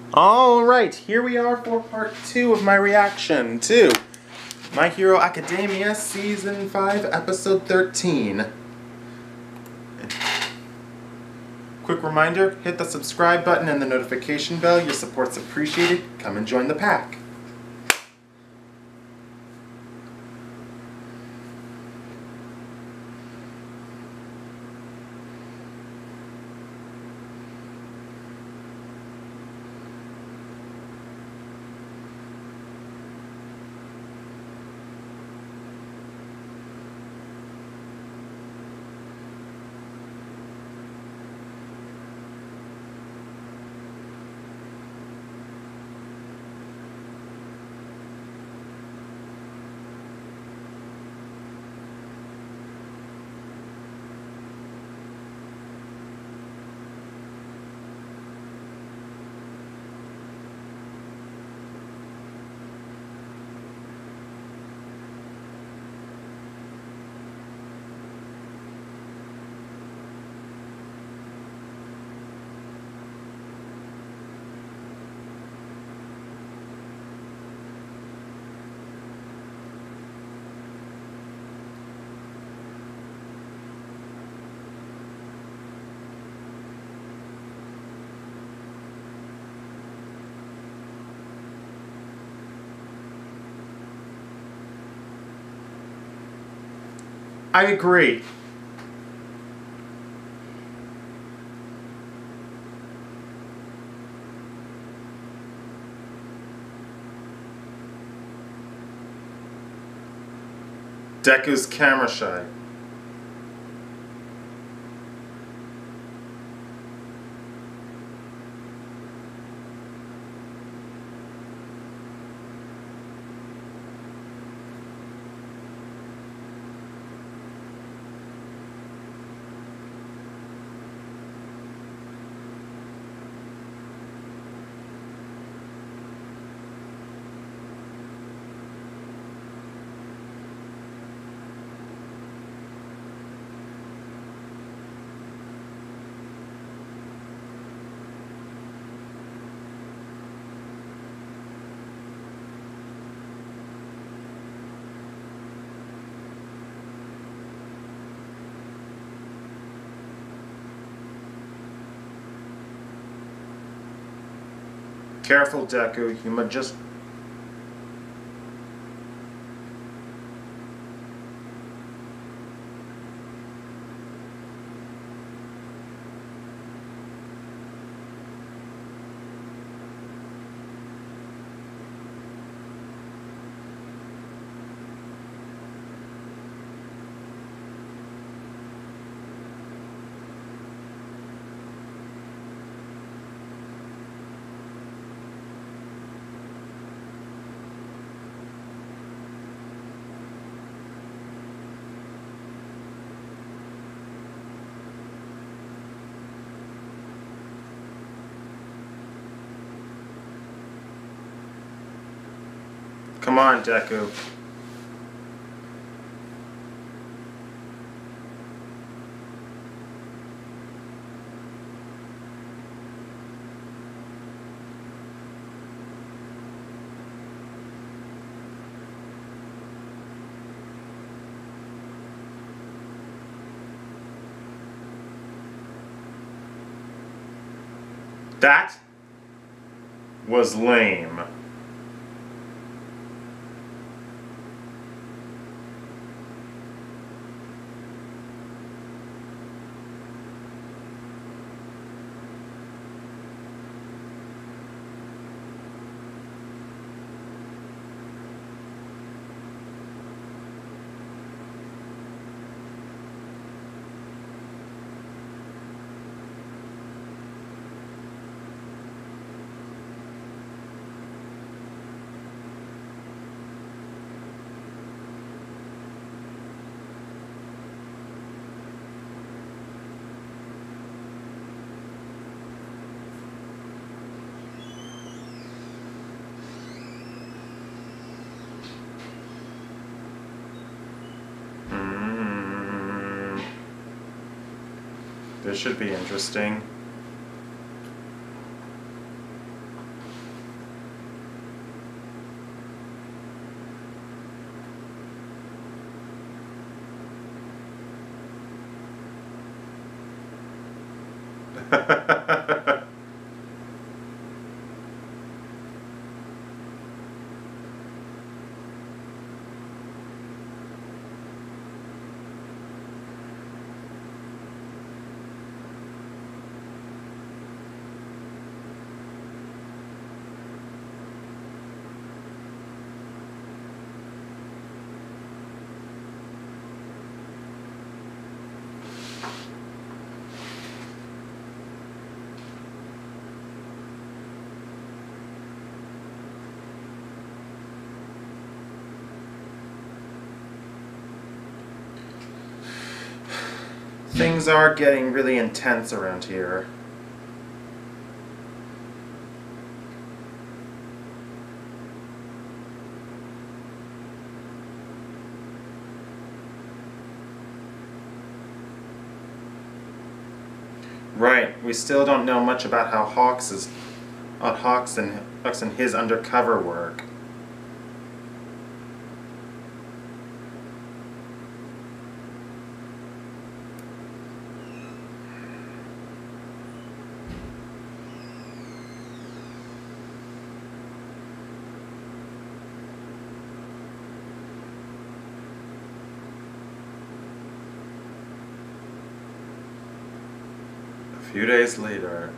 Alright, here we are for part 2 of my reaction to My Hero Academia Season 5, Episode 13. Quick reminder, hit the subscribe button and the notification bell. Your support's appreciated. Come and join the pack. I agree. Deku's camera shy. Careful, Deku, you might just... Come on, Deku. That was lame. This should be interesting. Things are getting really intense around here. Right, we still don't know much about how Hawks and his undercover work. A few days later.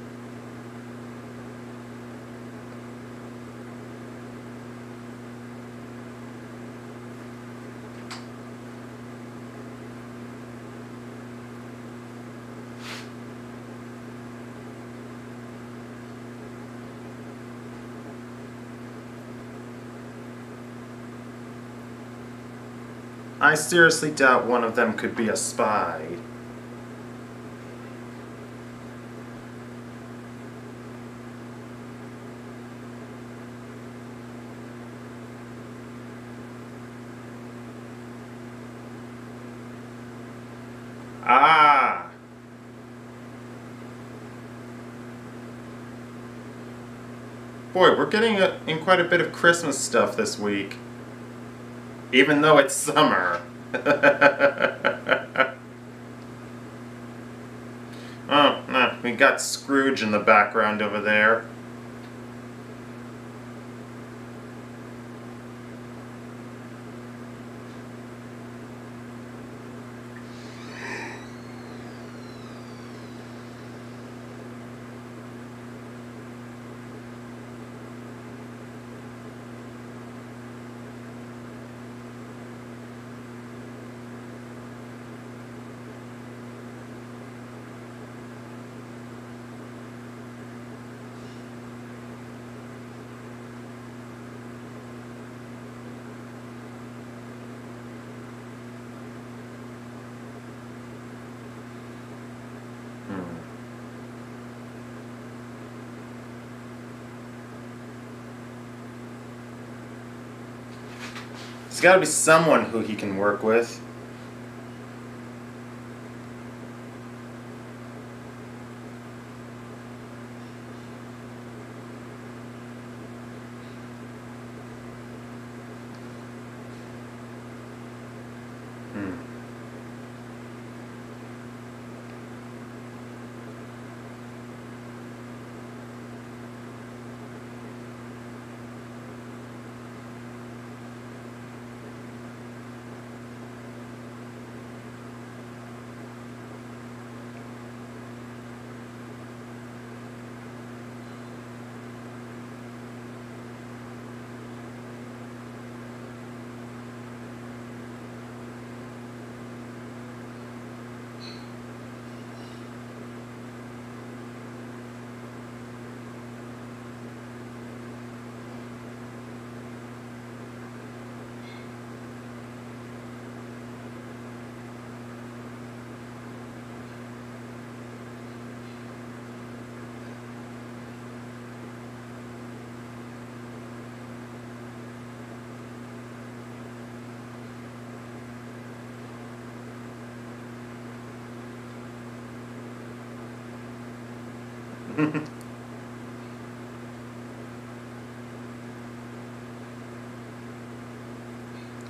I seriously doubt one of them could be a spy. Ah! Boy, we're getting in quite a bit of Christmas stuff this week. Even though it's summer. Oh, no, we got Scrooge in the background over there. There's got to be someone who he can work with.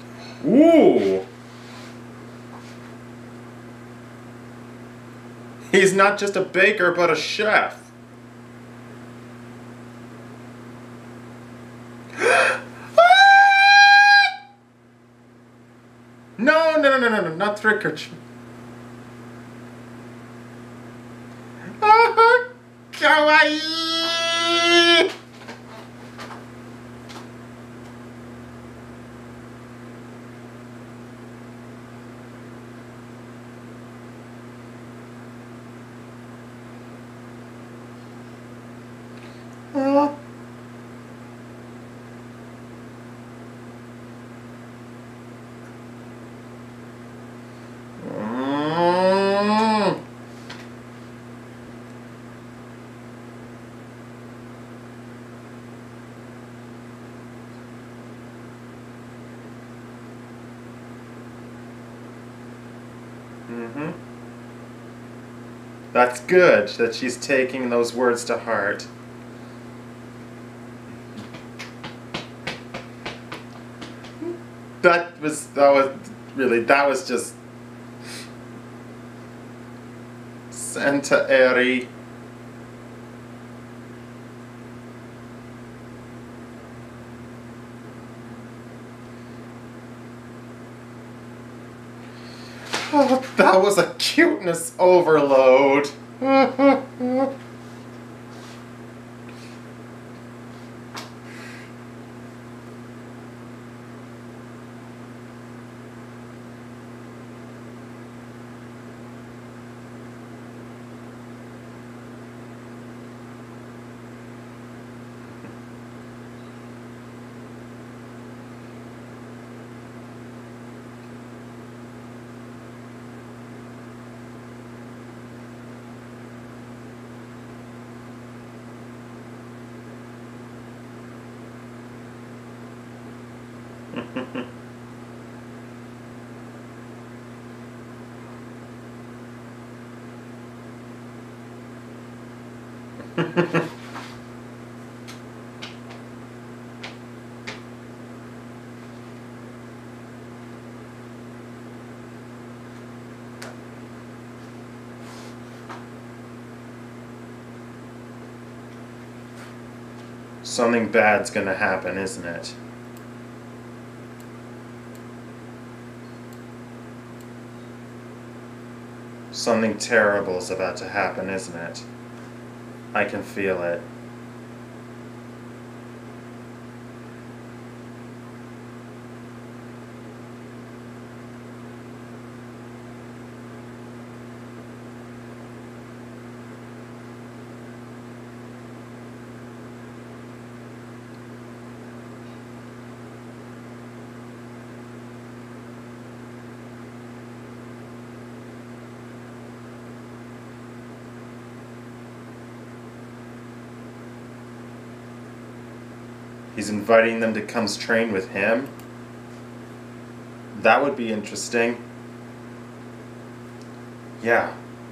Ooh! He's not just a baker, but a chef. No, no, no, no, no, no, not trick or treat. Oh, kawaii! Oh. Mm-hmm. That's good that she's taking those words to heart. That was just Santa Eri. Oh, that was a cuteness overload. Something bad's gonna happen, isn't it? Something terrible is about to happen, isn't it? I can feel it. He's inviting them to come train with him. That would be interesting. Yeah.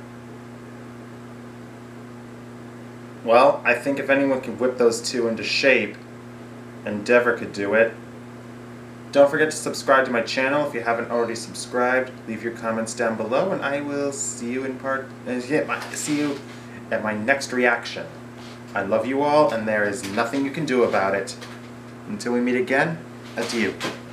Well, I think if anyone can whip those two into shape, Endeavor could do it. Don't forget to subscribe to my channel if you haven't already subscribed. Leave your comments down below, and I will see you see you at my next reaction. I love you all, and there is nothing you can do about it. Until we meet again, adieu.